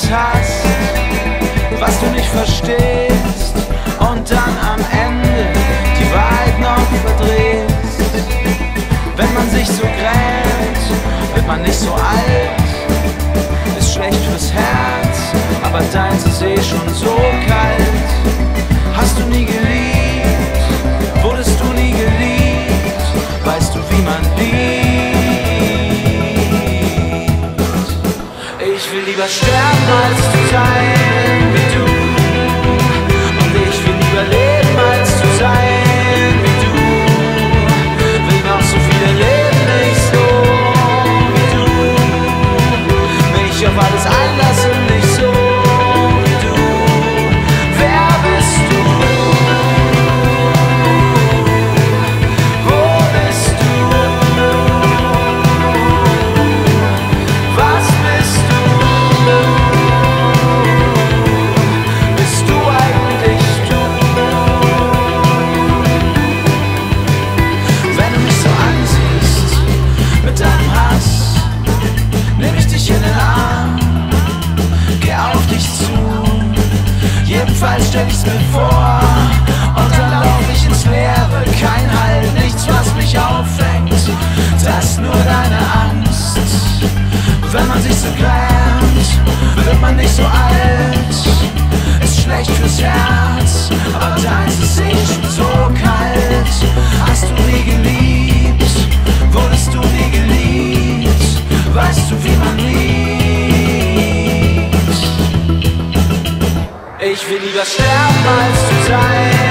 hast, was du nicht verstehst und dann am Ende die Wahrheit noch verdrehst. Wenn man sich so grämt, wird man nicht so alt. Ist schlecht fürs Herz, aber deins ist eh schon so kalt. Hast du nie geliebt, wurdest du nie geliebt, weißt du, wie man liebt. Ich will lieber sterben, als zu sein wie du. Und ich will lieber leben, als zu sein wie du. Will noch so viele leben, nicht so wie du. Mich auf alles einlassen, nicht so wie du. Wer bist du? Wo bist du? Was bist du? Bist du eigentlich du? Wenn du mich so ansiehst mit deinem Hass, nimm ich dich in den Arm, geh auf dich zu. Jedenfalls stell ich's mir vor und dann lauf ich ins Leere. Kein Halt, nichts, was mich auffängt, das nur deine Angst. Wenn man sich so grämt, wird man nicht so alt. Ist schlecht fürs Herz, aber deins ist eh schon so kalt. Hast du nie geliebt, wurdest du nie geliebt, weißt du, wie man liebt. Ich will lieber sterben, als zu sein